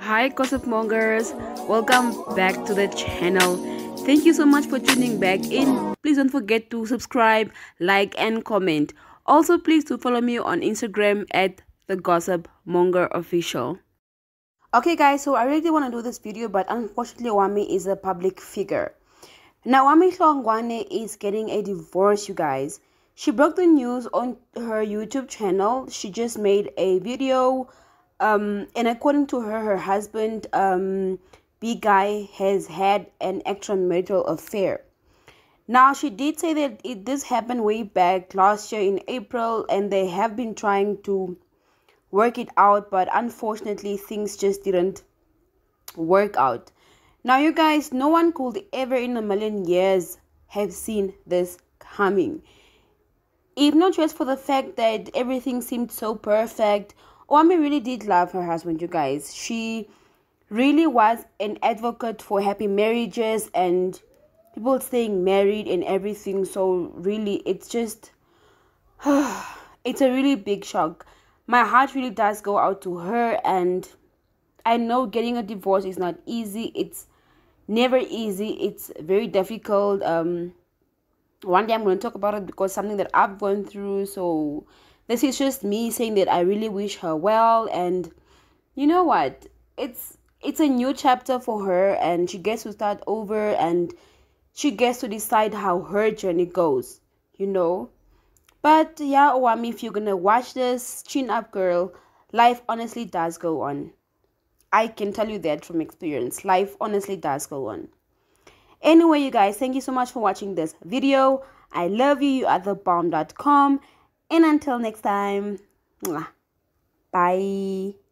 Hi Gossip Mongers, welcome back to the channel. Thank you so much for tuning back in. Please don't forget to subscribe, like and comment. Also please do follow me on Instagram at the Gossip Monger official. Okay guys, so I really want to do this video, but unfortunately Owamie is a public figure. Now Owamie Hlongwane is getting a divorce, you guys. She broke the news on her YouTube channel. She just made a video and according to her husband, Bigguy, has had an extramarital affair. Now, she did say that this happened way back last year in April, and they have been trying to work it out, but unfortunately, things just didn't work out. Now, you guys, no one could ever in a million years have seen this coming. If not just for the fact that everything seemed so perfect, Owamie really did love her husband, you guys. She really was an advocate for happy marriages and people staying married and everything. So really, it's just, it's a really big shock. My heart really does go out to her, and I know getting a divorce is not easy. It's never easy. It's very difficult. One day I'm going to talk about it because something that I've gone through. So this is just me saying that I really wish her well, and you know what, it's a new chapter for her, and she gets to start over, and she gets to decide how her journey goes, you know. But yeah, Owamie, if you're gonna watch this, chin up girl. Life honestly does go on. I can tell you that from experience. Life honestly does go on. Anyway, you guys, thank you so much for watching this video. I love you. You are the bomb.com. And until next time, bye.